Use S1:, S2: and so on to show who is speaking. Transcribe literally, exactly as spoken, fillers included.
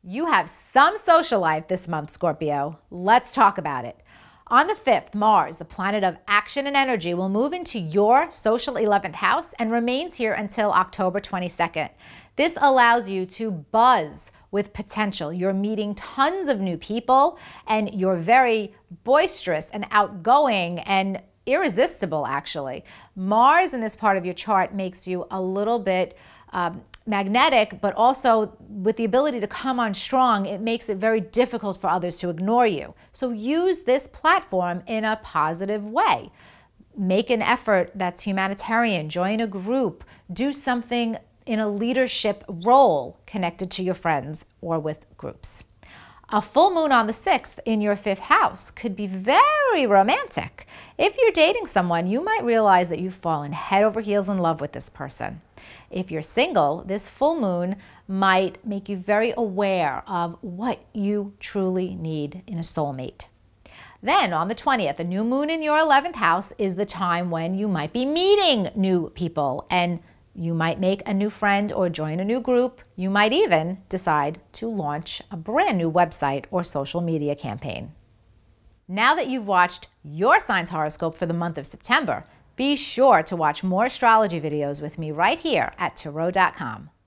S1: You have some social life this month, Scorpio. Let's talk about it. On the fifth, Mars, the planet of action and energy, will move into your social eleventh house and remains here until October twenty-second. This allows you to buzz with potential. You're meeting tons of new people and you're very boisterous and outgoing and irresistible, actually. Mars in this part of your chart makes you a little bit um, magnetic, but also with the ability to come on strong, it makes it very difficult for others to ignore you. So use this platform in a positive way. Make an effort that's humanitarian, join a group, do something in a leadership role connected to your friends or with groups. A full moon on the sixth in your fifth house could be very romantic. If you're dating someone, you might realize that you've fallen head over heels in love with this person. If you're single, this full moon might make you very aware of what you truly need in a soulmate. Then on the twentieth, a new moon in your eleventh house is the time when you might be meeting new people and you might make a new friend or join a new group. You might even decide to launch a brand new website or social media campaign. Now that you've watched your sign's horoscope for the month of September, be sure to watch more astrology videos with me right here at tarot dot com.